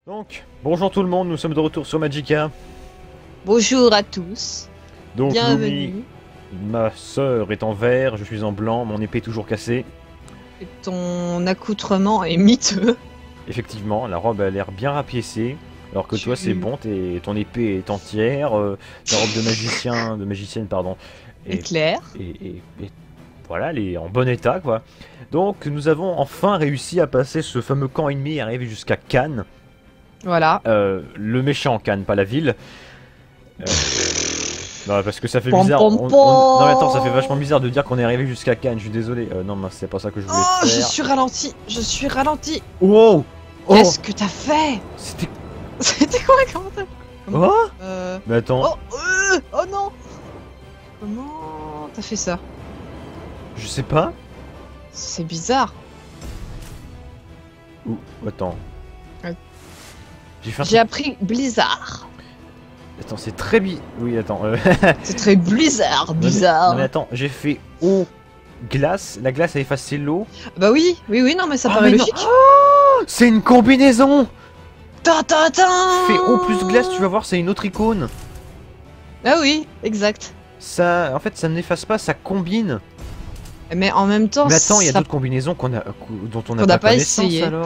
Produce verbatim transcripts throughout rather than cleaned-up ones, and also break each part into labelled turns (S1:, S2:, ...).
S1: Donc, bonjour tout le monde, nous sommes de retour sur Magicka.
S2: Bonjour à tous.
S1: Donc,
S2: Bienvenue.
S1: Lumi, ma sœur est en vert, je suis en blanc, mon épée est toujours cassée.
S2: Et ton accoutrement est miteux.
S1: Effectivement, la robe a l'air bien rapiécée, alors que
S2: Tu-
S1: toi c'est bon, t'es- ton épée est entière, euh, ta robe de magicien, de magicienne pardon,
S2: Et
S1: est,
S2: clair.
S1: et, et- et voilà, elle est en bon état quoi. Donc, nous avons enfin réussi à passer ce fameux camp ennemi et arriver jusqu'à Cannes.
S2: Voilà.
S1: Euh, le méchant Cannes, pas la ville. Euh, non, parce que ça fait
S2: Pom,
S1: bizarre.
S2: pom,
S1: on- on-
S2: pom.
S1: Non, mais attends, ça fait vachement bizarre de dire qu'on est arrivé jusqu'à Cannes. Je suis désolé. Euh, non, mais c'est pas ça que je voulais
S2: Oh, je
S1: faire.
S2: suis ralenti. Je suis ralenti.
S1: Wow Oh
S2: Qu'est-ce que t'as fait?
S1: C'était
S2: C'était quoi? Comment t'as... Comment-
S1: Oh
S2: Euh...
S1: Mais attends,
S2: Oh, euh, oh non. Comment t'as fait ça?
S1: je sais pas.
S2: C'est bizarre.
S1: Ouh, attends.
S2: Ouais.
S1: J'ai fait un
S2: J'ai
S1: truc-
S2: appris Blizzard.
S1: Attends, c'est très bi. Oui, attends. euh,
S2: C'est très Blizzard,
S1: non, mais-
S2: bizarre.
S1: Non, mais attends, j'ai fait eau, glace. La glace a effacé l'eau.
S2: Bah oui, oui, oui, non, mais ça
S1: Ah,
S2: paraît
S1: mais non.
S2: logique.
S1: Oh, c'est une combinaison.
S2: Ta ta ta.
S1: Fais eau plus glace, tu vas voir, c'est une autre icône.
S2: Ah oui, exact.
S1: Ça, en fait, ça n'efface pas, ça combine.
S2: Mais en même temps,
S1: Mais attends, il y a
S2: ça...
S1: d'autres combinaisons qu'on a, dont on n'a
S2: Qu'on
S1: pas,
S2: n'a pas
S1: connaissance
S2: essayé.
S1: alors.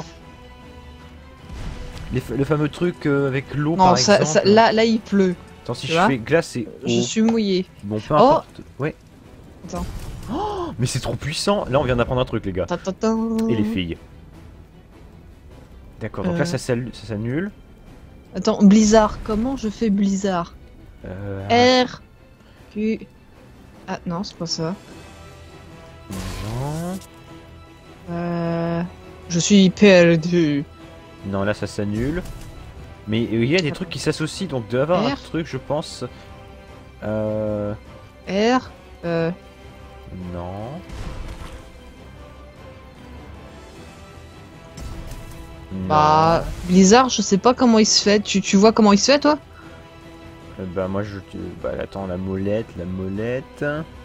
S1: Les fa- le fameux truc euh, avec l'eau
S2: Non,
S1: par
S2: ça,
S1: exemple.
S2: ça- là, là, il pleut.
S1: Attends, si
S2: tu
S1: je
S2: vois,
S1: fais glace et eau.
S2: Je suis mouillé.
S1: Bon, peu
S2: Oh.
S1: importe. Ouais.
S2: Attends.
S1: Oh, mais c'est trop puissant. Là, on vient d'apprendre un truc, les gars.
S2: Ta, ta, ta.
S1: Et les filles. D'accord, donc
S2: Euh.
S1: là, ça s'annu- ça s'annule.
S2: Attends, Blizzard. Comment je fais Blizzard?
S1: Euh...
S2: R. Q. Ah non, c'est pas ça.
S1: Non.
S2: Euh... Je suis perdu.
S1: Non, là, ça s'annule. Mais euh, il y a des trucs qui s'associent, donc de avoir un
S2: R.
S1: truc, je pense. Euh...
S2: R. Euh...
S1: Non. Non.
S2: Bah... Blizzard, je sais pas comment il se fait. Tu, tu vois comment il se fait, toi?
S1: Euh, Bah moi je... Bah attends, la molette, la molette...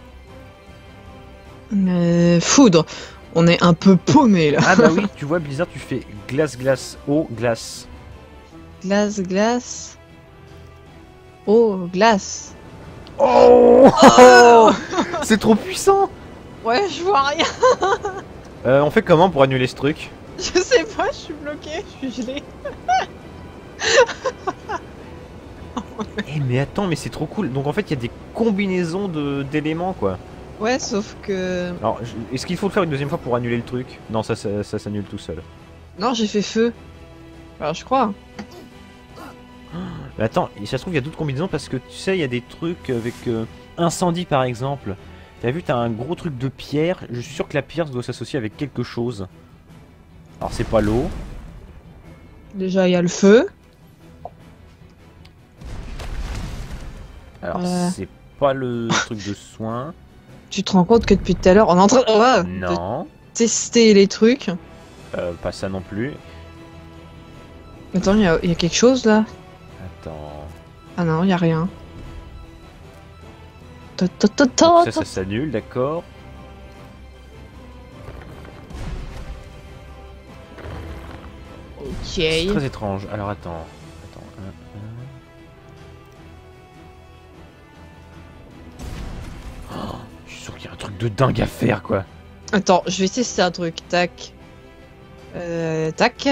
S2: Euh... Foudre. On est un peu paumé, là.
S1: Ah bah oui, tu vois Blizzard, tu fais glace, glace, eau, glace.
S2: Glace, glace. Oh, glace.
S1: Oh,
S2: Oh.
S1: c'est trop puissant.
S2: Ouais, je vois rien.
S1: euh, On fait comment pour annuler ce truc?
S2: Je sais pas, je suis bloqué, je suis gelé.
S1: Eh mais attends, mais c'est trop cool. Donc en fait il y a des combinaisons de d'éléments quoi.
S2: Ouais, sauf que...
S1: Alors je- est-ce qu'il faut le faire une deuxième fois pour annuler le truc? Non, ça, ça, ça s'annule tout seul.
S2: Non, j'ai fait feu. Alors, je crois.
S1: Mais attends, et ça se trouve il y a d'autres combinaisons parce que tu sais il y a des trucs avec euh, incendie par exemple. T'as vu, t'as un gros truc de pierre. Je suis sûr que la pierre doit s'associer avec quelque chose. Alors c'est pas l'eau.
S2: Déjà, il y a le feu.
S1: Alors
S2: Euh.
S1: c'est pas le truc de soin.
S2: Tu te rends compte que depuis tout à l'heure, on est en train ouais, de
S1: Non,
S2: tester les trucs.
S1: euh, pas ça non plus.
S2: Attends, il y, a- il y a quelque chose là?
S1: Attends.
S2: Ah non, il y a rien. Ta, ta, ta, ta,
S1: Donc ça,
S2: ta.
S1: ça s'annule, d'accord. C'est
S2: Ok.
S1: très étrange. Alors attends. Attends. un, un. Oh, je suis sûr qu'il y a un truc de dingue à faire quoi.
S2: Attends, je vais tester un truc. Tac. Euh, tac.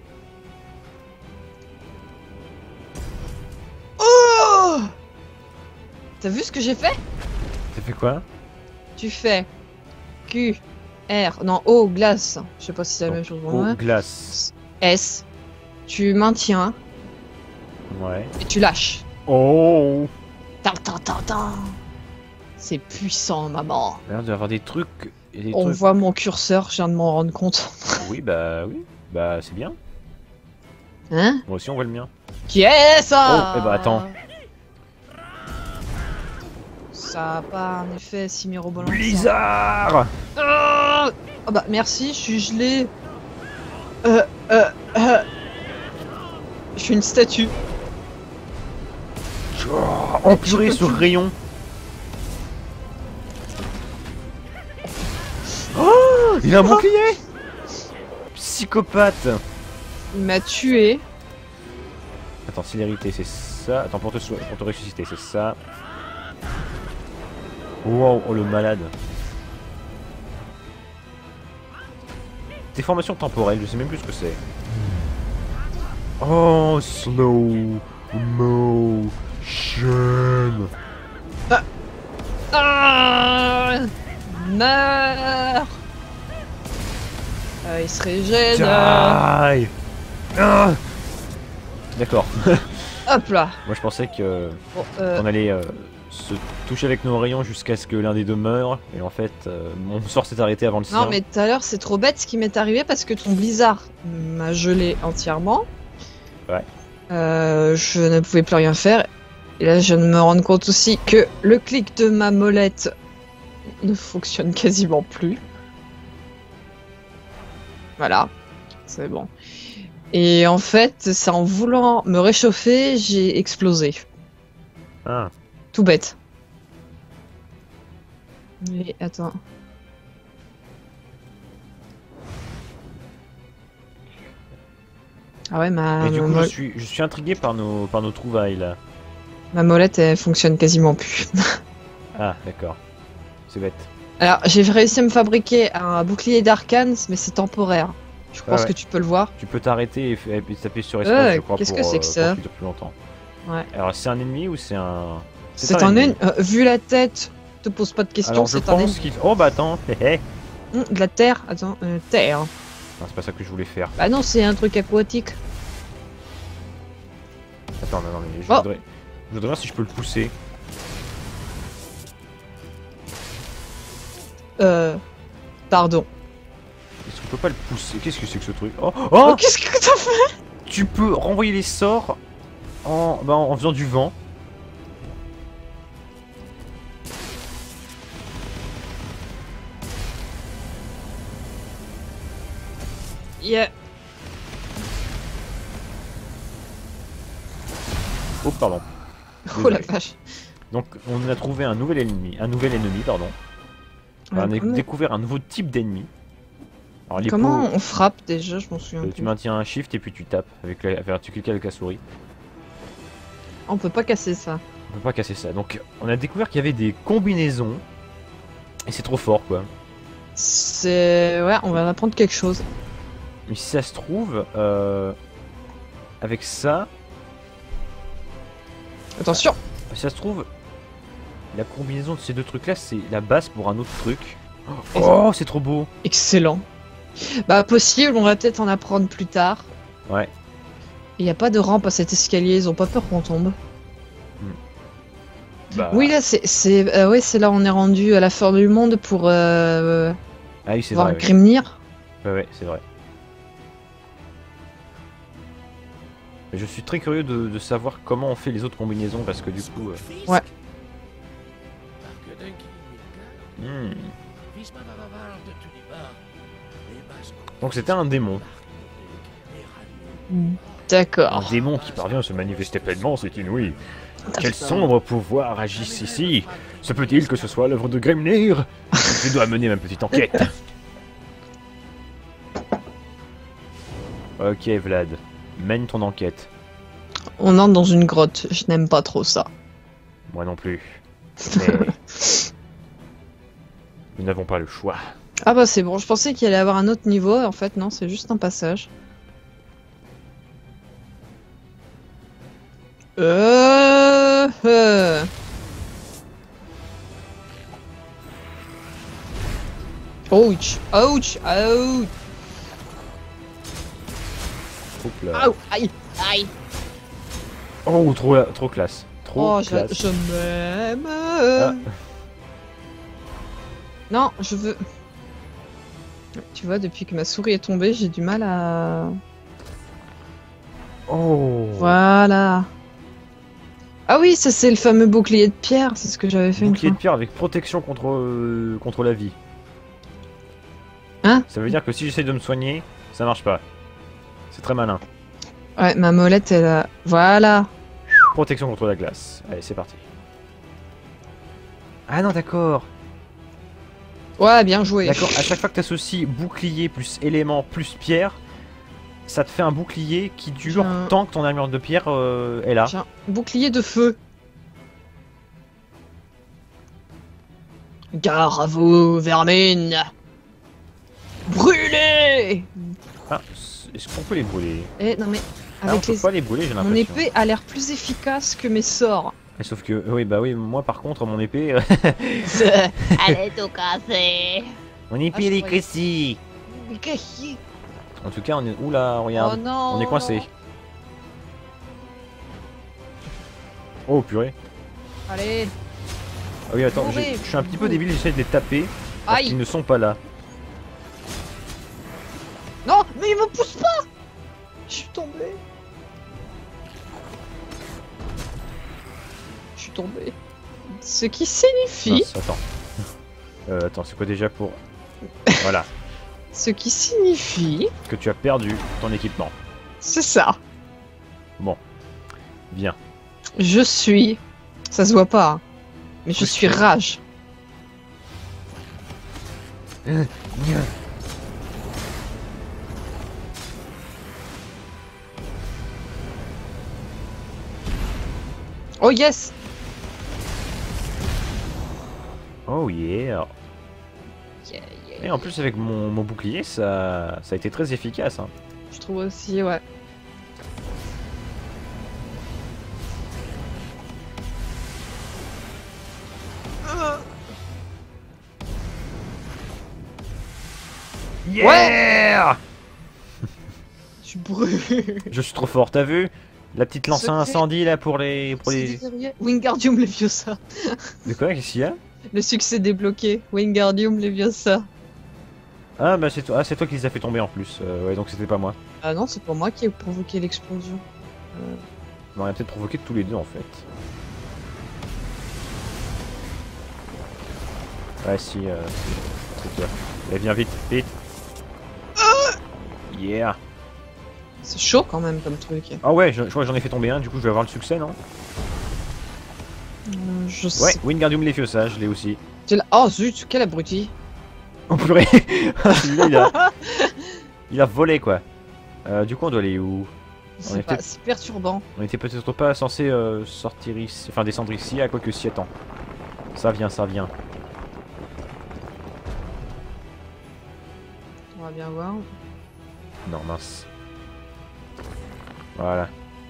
S2: Oh! T'as vu ce que j'ai fait?
S1: T'as fait quoi?
S2: Tu fais Q, R, non, O, glace. Je sais pas si c'est la
S1: Donc,
S2: même chose pour
S1: eau,
S2: moi.
S1: glace.
S2: S. Tu maintiens
S1: Ouais.
S2: et tu lâches.
S1: Oh!
S2: Tan, tan, tan, tan. C'est puissant, maman.
S1: Il y a l'air d'avoir des trucs. il y a des
S2: On
S1: trucs-
S2: voit mon curseur, je viens de m'en rendre compte.
S1: Oui, bah oui. Bah c'est bien.
S2: Hein?
S1: Moi aussi on voit le mien.
S2: Qui est ça?
S1: Oh, eh bah, attends.
S2: Ça a pas un effet si mirobolant. que ça.
S1: Blizzard!
S2: Ah oh bah merci, je suis gelé. Euh, euh, euh. Je suis une statue.
S1: Oh, empuré ce rayon. Oh, il a un bouclier. Psychopathe.
S2: Il m'a tué.
S1: Attends, célérité, c'est ça. Attends, pour te, so- pour te ressusciter, c'est ça. Wow, oh le malade. Déformation temporelle, je sais même plus ce que c'est. Oh, slow motion.
S2: Ah, meurs. Euh, il se régène.
S1: Die. Ah. D'accord.
S2: Hop là.
S1: Moi je pensais que
S2: Bon, euh,
S1: qu'on allait euh, se toucher avec nos rayons jusqu'à ce que l'un des deux meure. Et en fait, euh, mon sort s'est arrêté avant le sien.
S2: non, mais tout à l'heure, c'est trop bête ce qui m'est arrivé parce que ton blizzard m'a gelé entièrement.
S1: Ouais.
S2: Euh, je ne pouvais plus rien faire. Et là, je viens de me rendre compte aussi que le clic de ma molette ne fonctionne quasiment plus. Voilà. C'est bon. Et en fait, c'est en voulant me réchauffer, j'ai explosé.
S1: Ah.
S2: Tout bête. Mais attends. Ah ouais, ma,
S1: Et du
S2: ma,
S1: coup,
S2: mol-
S1: je suis, je suis intrigué par nos, par nos trouvailles là.
S2: ma molette, elle fonctionne quasiment plus.
S1: Ah, d'accord. C'est bête.
S2: Alors, j'ai réussi à me fabriquer un bouclier d'arcane, mais c'est temporaire. Je pense
S1: ouais.
S2: que tu peux le voir.
S1: Tu peux t'arrêter et, f- et taper sur espace,
S2: Ouais,
S1: je crois,
S2: qu'est-ce
S1: pour,
S2: que c'est
S1: euh,
S2: que
S1: pour
S2: ça
S1: qu'il dure plus longtemps.
S2: Ouais.
S1: Alors, c'est un ennemi ou c'est un...
S2: C'est un ennemi. Euh, vu la tête, te pose pas de questions,
S1: Alors, je
S2: c'est un
S1: pense
S2: ennemi.
S1: qu'il... Oh, bah attends. hé, hé.
S2: Hum, de la terre, attends, euh, terre.
S1: Non, c'est pas ça que je voulais faire.
S2: Bah non, c'est un truc aquatique.
S1: Attends, non, non, mais je
S2: Oh.
S1: voudrais... Je voudrais voir si je peux le pousser.
S2: Euh. Pardon.
S1: Est-ce qu'on peut pas le pousser? Qu'est-ce que c'est que ce truc? Oh,
S2: Oh,
S1: oh,
S2: qu'est-ce que t'as fait?
S1: tu peux renvoyer les sorts en, bah, en faisant du vent.
S2: Yeah.
S1: Oh, pardon.
S2: Oh la
S1: Désolé.
S2: vache.
S1: Donc, on a trouvé un nouvel ennemi, un nouvel ennemi, pardon. On a
S2: Ouais, comment-
S1: découvert un nouveau type d'ennemi. Alors, les
S2: Comment
S1: peaux,
S2: on frappe déjà? Je m'en souviens
S1: euh,
S2: plus.
S1: tu maintiens un shift et puis tu tapes avec la, enfin, tu cliques avec la souris.
S2: On peut pas casser ça.
S1: On peut pas casser ça. Donc, on a découvert qu'il y avait des combinaisons. Et c'est trop fort, quoi.
S2: C'est... Ouais, on va apprendre quelque chose.
S1: Mais si ça se trouve, euh, avec ça,
S2: Attention.
S1: si ça se trouve, la combinaison de ces deux trucs-là, c'est la base pour un autre truc. Oh, c'est trop beau.
S2: Excellent. Bah possible, on va peut-être en apprendre plus tard.
S1: Ouais.
S2: Il n'y a pas de rampe à cet escalier, ils ont pas peur qu'on tombe.
S1: Bah,
S2: Oui, là, c'est... c'est euh, ouais, c'est là on est rendu à la fin du monde pour euh,
S1: ah oui, c'est
S2: voir
S1: vrai. Ouais,
S2: Grimnir.
S1: ouais, ouais, c'est vrai. Mais je suis très curieux de, de savoir comment on fait les autres combinaisons parce que du coup. euh,
S2: Ouais.
S1: hmm. Donc c'était un démon. Un
S2: D'accord.
S1: démon qui parvient à se manifester pleinement, c'est inouï. Quel sombre pouvoir agisse ici? Se peut-il que ce soit l'œuvre de Grimnir? Je dois mener ma petite enquête. Ok Vlad, mène ton enquête.
S2: On entre dans une grotte, je n'aime pas trop ça.
S1: Moi non plus. Mais... nous n'avons pas le choix.
S2: Ah bah c'est bon, je pensais qu'il allait avoir un autre niveau, en fait non, c'est juste un passage. Euh... euh. Ouch, ouch, ouch,
S1: Trop classe.
S2: ouch, aïe, aïe.
S1: Oh, trop, trop classe. Trop
S2: Oh, je,
S1: classe.
S2: je m'aime.
S1: Ah.
S2: Non, je veux... Tu vois, depuis que ma souris est tombée, j'ai du mal à...
S1: Oh.
S2: Voilà. Ah oui, ça c'est le fameux bouclier de pierre, c'est ce que j'avais fait
S1: Bouclier
S2: une
S1: de pierre avec protection contre, euh, contre la vie.
S2: Hein?
S1: Ça veut dire que si j'essaie de me soigner, ça marche pas. C'est très malin.
S2: fois. Ouais, ma molette, elle a... Voilà.
S1: Protection contre la glace. Allez, c'est parti. Ah non, d'accord.
S2: Ouais, bien joué.
S1: D'accord, à chaque fois que tu associes bouclier plus élément plus pierre, ça te fait un bouclier qui dure
S2: J'ai un-
S1: tant que ton armure de pierre euh, est là.
S2: J'ai un bouclier de feu. Gare à vous, vermine. Brûlez.
S1: Ah, est-ce qu'on peut les brûler?
S2: Eh non mais
S1: Ah, on
S2: avec
S1: peut
S2: les...
S1: pas les brûler, j'ai
S2: mon
S1: l'impression.
S2: épée a l'air plus efficace que mes sorts.
S1: Mais sauf que, oui, bah oui, moi par contre, mon épée,
S3: Allez tout casser.
S1: mon
S2: Ah,
S1: épée
S2: je
S1: elle est
S2: croyais-
S1: cassée.
S2: Mais qu'est-ce que-
S1: En tout cas, on est, oula,
S2: Oh
S1: regarde,
S2: non.
S1: on est coincé. Oh purée.
S2: Allez.
S1: Ah oui, attends,
S2: Mourez.
S1: j'ai- je suis un petit peu débile, j'essaie de les taper. Parce
S2: Aïe.
S1: qu'ils ne sont pas là.
S2: Non, mais il me pousse pas. Je suis tombé. Je suis tombé. Ce qui signifie,
S1: Mince, attends. Euh, attends, c'est quoi déjà pour... Voilà,
S2: ce qui signifie,
S1: que tu as perdu ton équipement.
S2: c'est ça.
S1: Bon, bien.
S2: Je suis, ça se voit pas, hein, mais je
S1: Oui,
S2: suis
S1: tu-
S2: rage. Oh yes.
S1: Oh yeah.
S2: Yeah, yeah,
S1: Et en plus avec mon, mon bouclier, ça, ça a été très efficace. Hein.
S2: Je trouve aussi, ouais.
S1: Yeah.
S2: Tu brûles.
S1: Je suis trop fort, t'as vu? La petite lance à
S2: Secret.
S1: incendie là pour les... Pour les...
S2: Wingardium Leviosa.
S1: De quoi? Qu'est-ce qu'il y a?
S2: Le succès débloqué. Wingardium Leviosa.
S1: Ah bah c'est toi, ah, c'est toi qui les as fait tomber en plus. Euh, ouais donc c'était pas moi.
S2: Ah non, c'est pas moi qui ai provoqué l'explosion.
S1: On aurait peut-être provoqué tous les deux en fait. Ouais si, euh, c'est- c'est toi. Allez viens vite, vite. Yeah.
S2: C'est chaud quand même comme truc.
S1: Ah ouais, je, je crois que j'en ai fait tomber un, du coup je vais avoir le succès non?
S2: Euh, je sais.
S1: Ouais, Wingardium Leviosa, je l'ai aussi.
S2: Tu l'as- Oh zut, quel abruti.
S1: Oh purée. Celui-là, il a... il a volé quoi. Euh, du coup on doit aller où? On
S2: C'est
S1: est
S2: pas...
S1: peut-être-
S2: c'est perturbant.
S1: On était peut-être pas censé euh, sortir ici, enfin descendre ici, à quoi que si, attends. Ça vient, ça vient.
S2: On va bien voir.
S1: Non, mince. Voilà.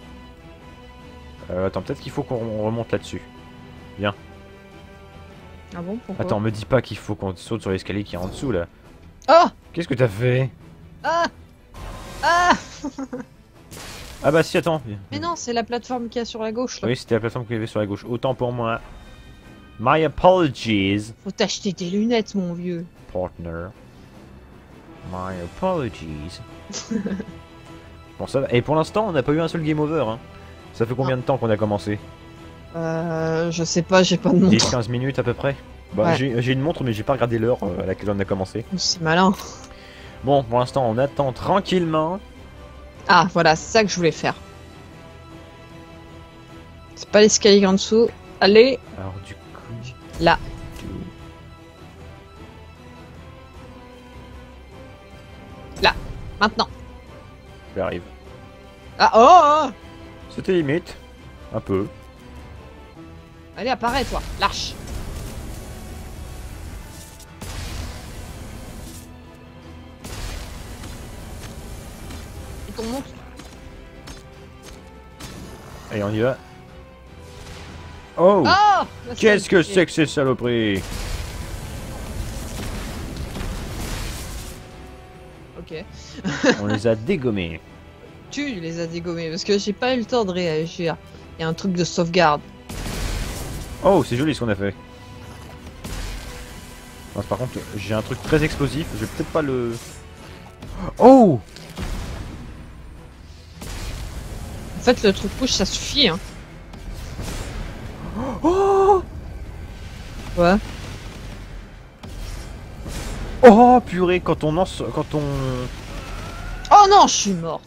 S1: Euh, attends, peut-être qu'il faut qu'on remonte là-dessus.
S2: Ah bon, pourquoi?
S1: Attends, me dis pas qu'il faut qu'on saute sur l'escalier qui est en dessous là.
S2: Oh.
S1: Qu'est-ce que t'as fait?
S2: Ah. Ah.
S1: Ah bah si, attends.
S2: Mais non, c'est la plateforme qu'il y a sur la gauche là.
S1: Oui, c'était la plateforme qu'il y avait sur la gauche. Autant pour moi. My apologies,
S2: Faut t'acheter tes lunettes, mon vieux.
S1: partner. My apologies. Bon, ça va. Et pour l'instant, on n'a pas eu un seul game over. Hein. Ça fait combien de temps qu'on a commencé?
S2: Euh, je sais pas, j'ai pas de
S1: dix
S2: montre.
S1: quinze minutes à peu près. Bah,
S2: Ouais.
S1: j'ai j'ai une montre, mais j'ai pas regardé l'heure euh, à laquelle on a commencé.
S2: C'est malin.
S1: Bon, pour l'instant, on attend tranquillement.
S2: Ah, voilà, c'est ça que je voulais faire. C'est pas l'escalier en dessous. Allez,
S1: Alors, du coup.
S2: là. Maintenant.
S1: J'arrive.
S2: Ah, oh, oh.
S1: C'était limite. Un peu.
S2: Allez, apparaît, toi. Lâche. Et ton monstre.
S1: Allez, on y va. Oh,
S2: Oh,
S1: qu'est-ce que c'est que ces saloperies?
S2: Ok.
S1: On les a dégommés.
S2: Tu les as dégommés parce que j'ai pas eu le temps de réagir. Il y a un truc de sauvegarde.
S1: Oh, c'est joli ce qu'on a fait. Non, par contre, j'ai un truc très explosif. Je vais peut-être pas le... Oh!
S2: En fait, le truc rouge, ça suffit, hein.
S1: Oh!
S2: Ouais.
S1: Oh, purée, quand on lance... Quand on...
S2: Oh non, je suis morte.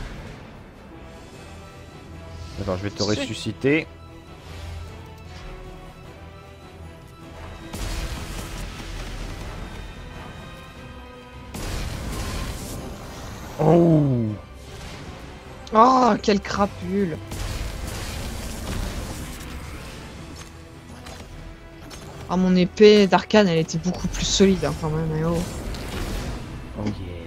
S1: Attends, je vais te
S2: C'est-
S1: ressusciter. Oh!
S2: quel crapule. Ah, mon épée d'arcane, elle était beaucoup plus solide hein, quand même. Eh oh.
S1: Oh yeah.